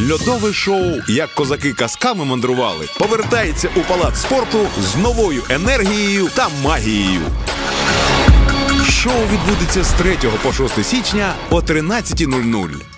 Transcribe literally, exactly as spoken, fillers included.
Льодове шоу «Як козаки казками мандрували» повертається у палац спорту з новою енергією та магією. Шоу відбудеться з третього по шосте січня о тринадцятій нуль нуль.